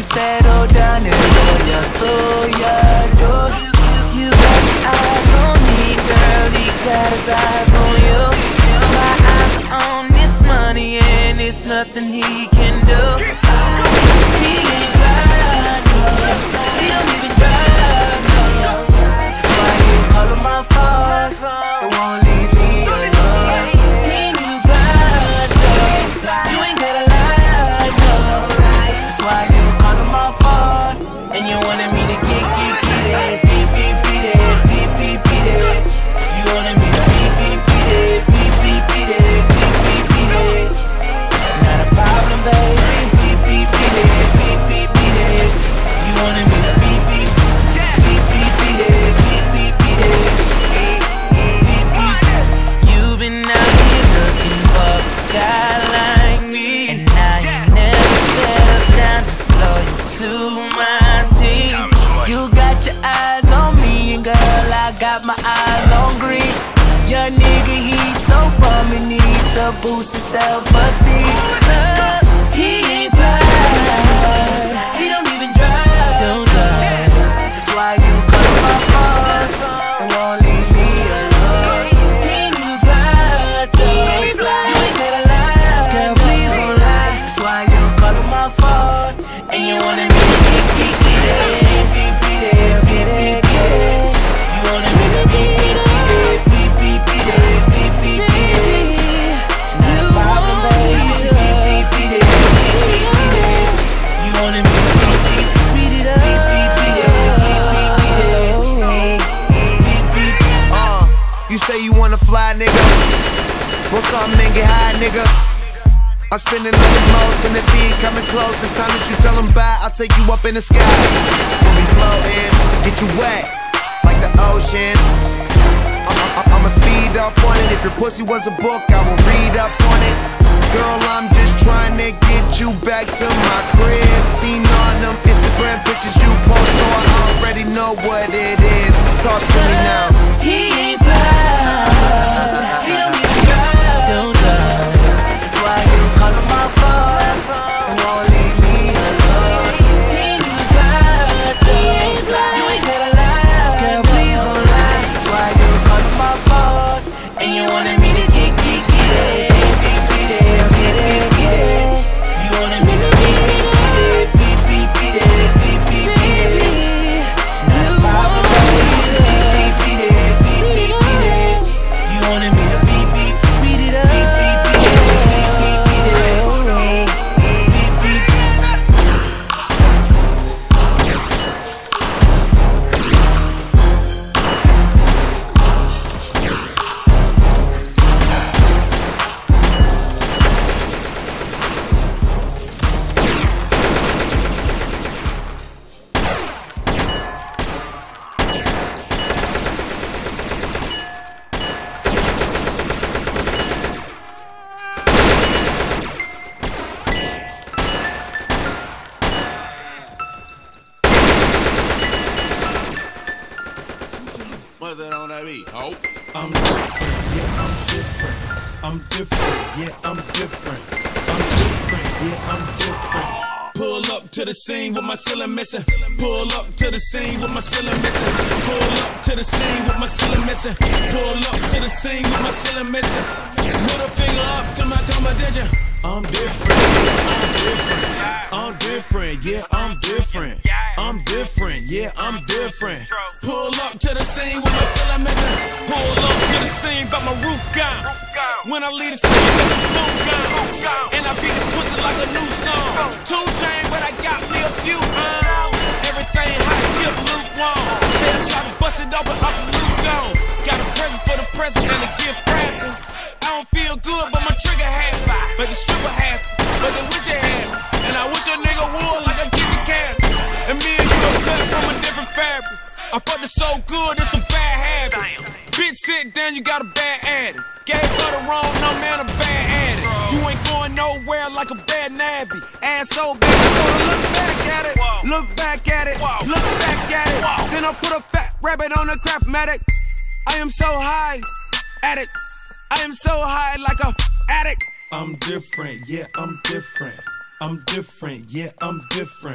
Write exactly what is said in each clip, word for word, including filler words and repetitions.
settle down and loyal to ya. You got your eyes on me, girl, he got his eyes on you. My eyes are on this money and it's nothing he can do. He ain't blind, no. He don't even drive, no. That's why you call him my phone, it won't leave me alone. He ain't even fly, no. You ain't gotta lie, no. That's why you call him my phone, and you wanted me to get, get, get it, beat, beat, beat it, beat, beat, beat it. You wanted me to beat, beat, beat it, beat, beat, beat it, beat, beat, beat it. Not a problem, baby. Beat, beat, beat it, beat, beat, beat it. You wanted me to beat, beat, beat, beat, beat it, beat, beat, beat it, beat, beat. You've been out here looking for a guy like me, and now you never settle down to slow you to my team. You got your eyes on me, and girl, I got my eyes on green. Young nigga, he's so bum, he needs to boost his self-esteem. Uh, he ain't fly, he don't even drive, don't drive. That's why you call my phone, and won't leave me alone. He ain't even fly, though. You ain't gotta lie, girl, please don't lie. That's why you call my phone, and you wanted me to get, get, get it, beat, beat it, get it, get it. You wanted me to beat, beat, beat it, beat, beat, beat it, beat, beat, beat it. Not a problem, baby. Beat, beat, beat it, beat, beat, beat it. You wanted me to beat, beat, beat it up, beat, beat, beat it, beat, beat, beat it, beat, beat. Uh, you say you wanna fly, nigga? Want something and get high, nigga? I'm spending on the most, and if he ain't coming close, it's time that you tell him bye. I'll take you up in the sky. We'll be floating, get you wet, like the ocean. I'm, I'm, I'ma speed up on it. If your pussy was a book, I will read up on it. Girl, I'm just trying to get you back to my crib. Seen on them Instagram pictures you post, so I already know what it is. Talk to me now. He ain't fly, he don't even drive, don't drive. That's why you call him my phone, and won't leave me alone. He ain't even fly, though. You ain't gotta lie, girl, please don't lie. That's why you call him my phone, and you wanted me to get, get, get it, beat, beat it, get it, get it. You wanted me to beat, beat, beat it, beat, beat, beat it, beat, beat, beat it. Not a problem, baby. Beat, beat, beat it, beat, beat, beat it. You wanted me to beat, beat, beat it up, beat, beat, beat it, beat, beat, beat it, beat, beat. What's that on that beat? Oh. I'm different, yeah, I'm different. I'm different, yeah, I'm different. I'm different, yeah, I'm different. Pull up to the scene with my ceiling missing. Pull up to the scene with my ceiling missing. Pull up to the scene with my ceiling missing. Pull up to the scene with my ceiling missing. Middle finger up to my competition. I'm different, I'm different. I'm different, yeah, I'm different. I'm different, yeah, I'm different. Pull up to the scene with my ceiling missing. Pull up to the scene, but my roof gone. When I leave the scene, but the roof gone. And I beat the pussy like a new song. Two chain, but I got me a few on. Everything hot, still lukewarm. Said I tried to bust it open, up the loop gone. Got a present for the president and a gift wrapping. I don't feel good, but my trigger happy. But the stripper happy, but they wish it had. And I wish a nigga would like a kitchen cat. And me and you are cut from a different fabric. I fucked it so good, it's a bad habit. Bitch, sit down, you got a bad addict. Gave her the wrong number and a bad addict. You ain't going nowhere like a bad nabby. Ass so bad, I told her look back at it. Look back at it, look back at it. Then I put a fat rabbit on the Craftmatic. I am so high, addict. I am so high like a addict. I'm different, yeah, I'm different. I'm different, yeah, I'm different.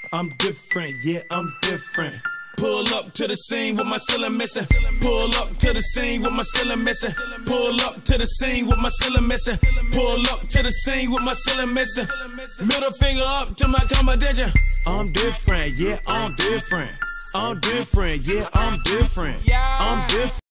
I'm different, yeah, I'm different. Pull up to the scene with my ceiling missing. Pull up to the scene with my ceiling missing. Pull up to the scene with my ceiling missing. Pull up to the scene with my ceiling missing. Middle finger up to my competition. I'm different, yeah, I'm different. I'm different, yeah, I'm different. I'm different.